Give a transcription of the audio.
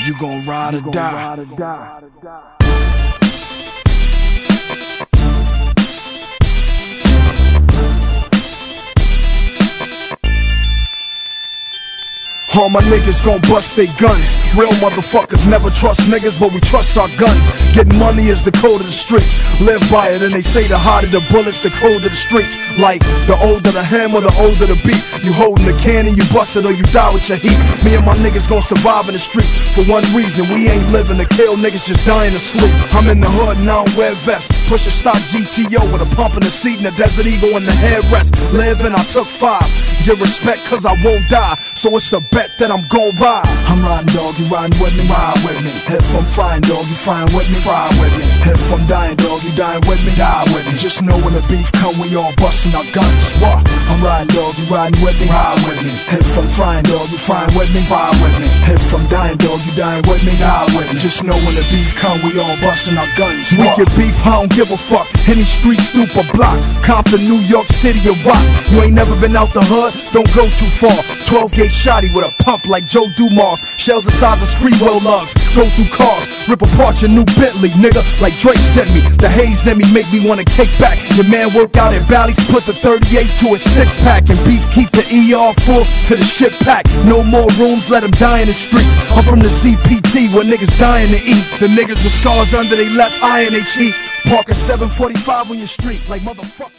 You gon' ride or die. All my niggas gon' bust they guns. Real motherfuckers never trust niggas, but we trust our guns. Getting money is the code of the streets. Live by it, and they say the harder the bullets, the colder the streets. Like, the older the hammer, the older the beat. You holding the cannon, you bust it or you die with your heat. Me and my niggas gon' survive in the streets for one reason. We ain't living to kill, niggas just dying to sleep. I'm in the hood and I don't wear vests. Push a stock GTO with a pump in the seat and a Desert Eagle in the headrest. Live and I took 5. Get respect cause I won't die, so it's a bet that I'm gon' ride. I'm riding, dog, you riding with me, ride with me. If I'm frying, dog, you frying with me, fry with me. If I'm dying, dog, you dying with me, die with me. Just know when the beef come, we all busting our guns. What? I'm riding, dog, you riding with me, ride with me. If I'm frying, dog, you frying with me, fry with me. If I'm dying, dog, you dying with me, die with me. Just know when the beef come, we all busting our guns. We get beef, I don't give a fuck. Any street, stoop or block, Compton, New York City or Watts. You ain't never been out the hood, don't go too far. 12-gauge shotty with a pump like Joe Dumas. Shells the size of Sprewell lugs. Go through cars, rip apart your new Bentley, nigga, like Drake sent me. The haze in me make me wanna kick back. Your man work out at Bally's, put the 38 to a 6-pack. And beef keep the ER full to the shit pack. No more rooms, let them die in the streets. I'm from the CPT where niggas dying to eat. The niggas with scars under they left eye and they cheek. Park a 745 on your street like motherfucker.